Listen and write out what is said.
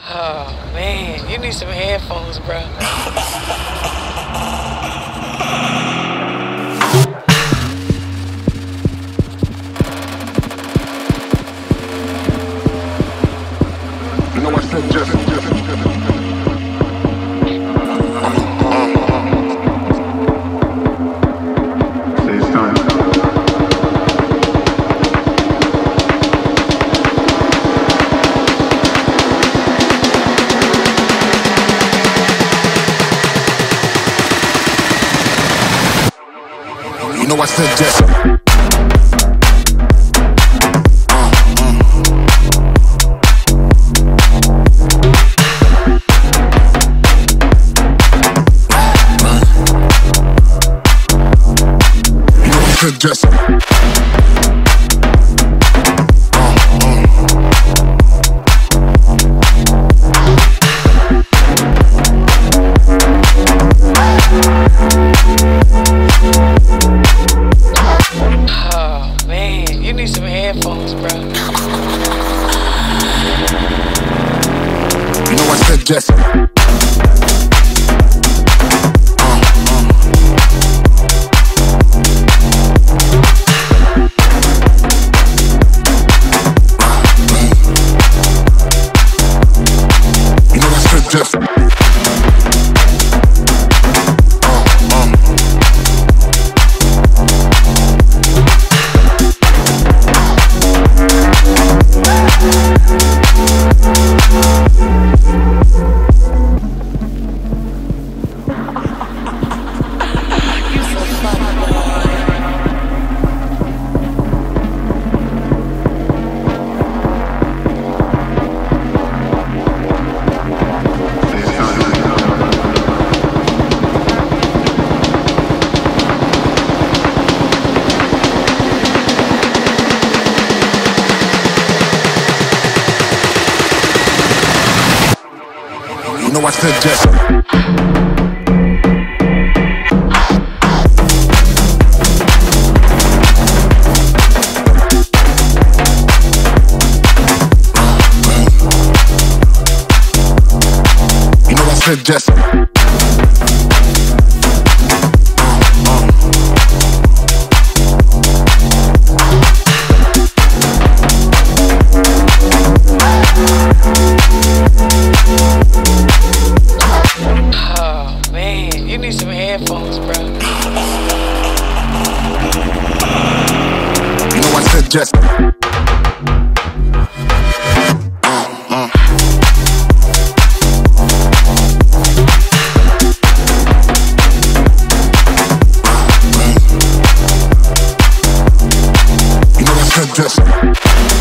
Oh man, you need some headphones, bro. You know I said just say it's time. You know I said just just Oh man, you need some headphones, bro. you know I said just just you know I said just you know I said just Oh man, you need some headphones, bro. you know I said just you know I said just